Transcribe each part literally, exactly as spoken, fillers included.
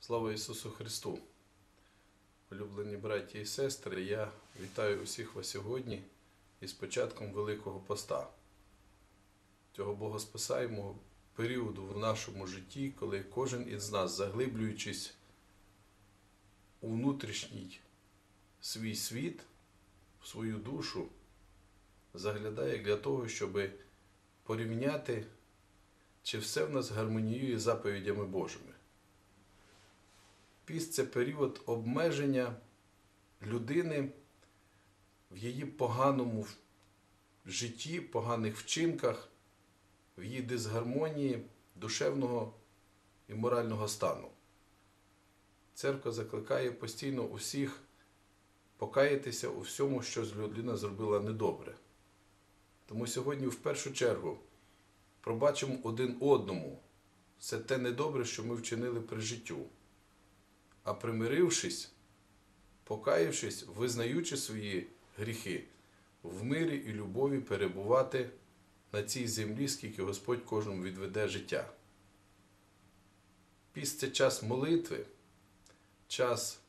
Слава Ісусу Христу! Улюблені браті і сестри, я вітаю усіх вас сьогодні із початком Великого Поста. Цього богоспасаємого періоду в нашому житті, коли кожен із нас, заглиблюючись у внутрішній свій світ, в свою душу, заглядає для того, щоб порівняти, чи все в нас гармоніює з заповідями Божими. Піст – це період обмеження людини в її поганому житті, поганих вчинках, в її дисгармонії душевного і морального стану. Церква закликає постійно усіх покаятися у всьому, що людина зробила недобре. Тому сьогодні в першу чергу пробачимо один одному все те недобре, що ми вчинили при життю. А примирившись, покаявшись, визнаючи свої гріхи, в мирі і любові перебувати на цій землі, скільки Господь кожному відведе життя. Піст – це час молитви, час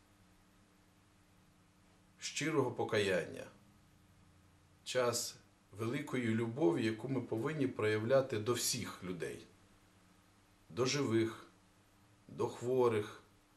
щирого покаяння, час великої любові, яку ми повинні проявляти до всіх людей, до живих, до хворих,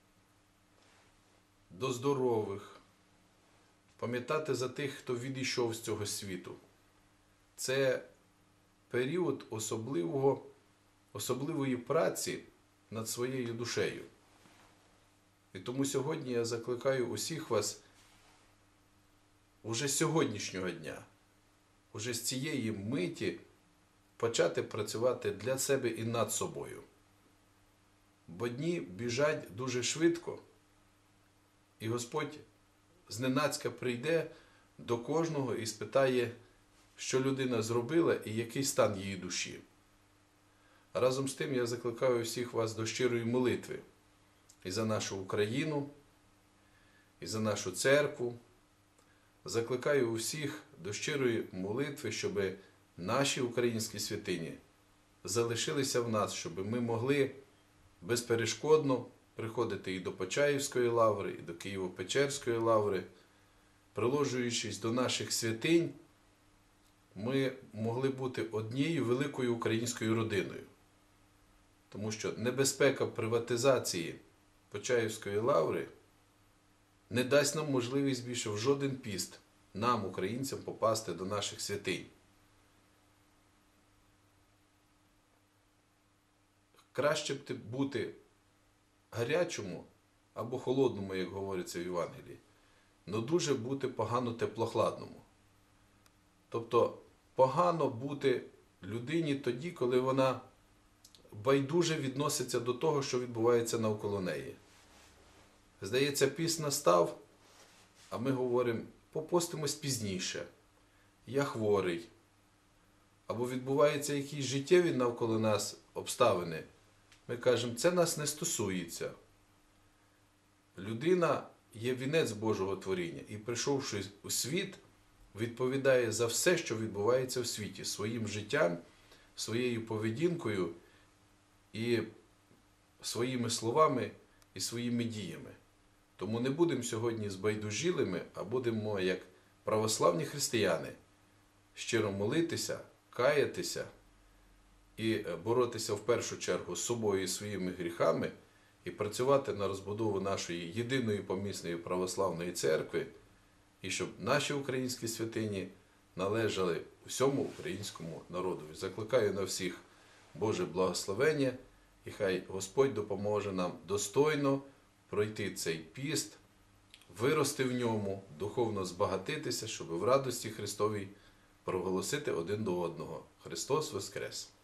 до здорових, пам'ятати за тих, хто відійшов з цього світу. Це період особливого, особливої праці над своєю душею. І тому сьогодні я закликаю усіх вас уже з сьогоднішнього дня, уже з цієї миті почати працювати для себе і над собою. Бо дні біжать дуже швидко, і Господь зненацька прийде до кожного і спитає, що людина зробила і який стан її душі. Разом з тим я закликаю всіх вас до щирої молитви і за нашу Україну, і за нашу церкву. Закликаю усіх до щирої молитви, щоб наші українські святині залишилися в нас, щоб ми могли безперешкодно приходити і до Почаївської лаври, і до Києво-Печерської лаври. Приложуючись до наших святинь, ми могли бути однією великою українською родиною. Тому що небезпека приватизації Почаївської лаври не дасть нам можливість більше в жоден піст нам, українцям, попасти до наших святинь. Краще б бути гарячому або холодному, як говориться в Євангелії, але дуже бути погано теплохладному. Тобто погано бути людині тоді, коли вона байдуже відноситься до того, що відбувається навколо неї. Здається, піст настав, а ми говоримо, попостимось пізніше, я хворий. Або відбуваються якісь життєві навколо нас обставини. Ми кажемо, це нас не стосується. Людина є вінець Божого творіння і, прийшовши у світ, відповідає за все, що відбувається в світі, своїм життям, своєю поведінкою і своїми словами і своїми діями. Тому не будемо сьогодні збайдужілими, а будемо, як православні християни, щиро молитися, каятися і боротися в першу чергу з собою і своїми гріхами, і працювати на розбудову нашої єдиної помісної православної церкви, і щоб наші українські святині належали всьому українському народу. Закликаю на всіх Боже благословення, і хай Господь допоможе нам достойно пройти цей піст, вирости в ньому, духовно збагатитися, щоб в радості Христовій проголосити один до одного. Христос Воскрес!